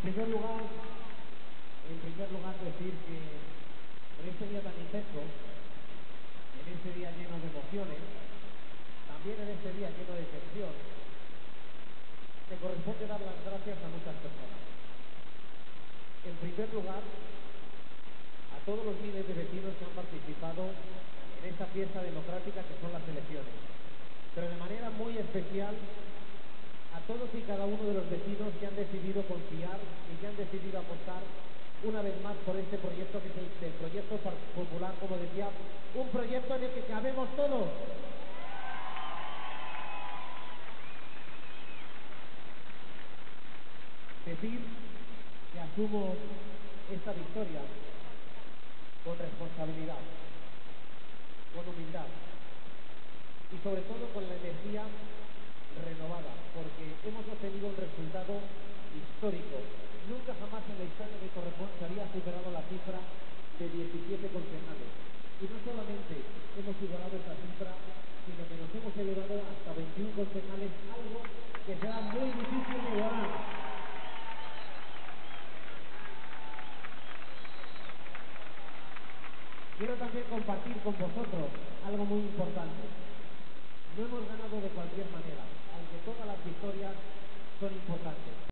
primer lugar, decir que en este día tan intenso, en este día lleno de emociones, también en este día lleno de tensión, me corresponde dar las gracias a muchas personas. En primer lugar, a todos los miles de vecinos que han participado en esta fiesta democrática que son las elecciones, pero de manera muy especial a todos y cada uno de los vecinos que han decidido confiar y que han decidido apostar una vez más por este proyecto que es el proyecto popular, como decía, un proyecto en el que cabemos todos. Decir que asumo esta victoria con responsabilidad, con humildad y sobre todo con la energía renovada, porque hemos obtenido un resultado histórico. Nunca jamás en la historia de Torrejón se había superado la cifra de 17 concejales. Y no solamente hemos igualado esa cifra, sino que nos hemos elevado hasta 21 concejales, algo que será muy difícil de igualar. Quiero también compartir con vosotros algo muy importante. No hemos ganado de cualquier manera, aunque todas las victorias son importantes.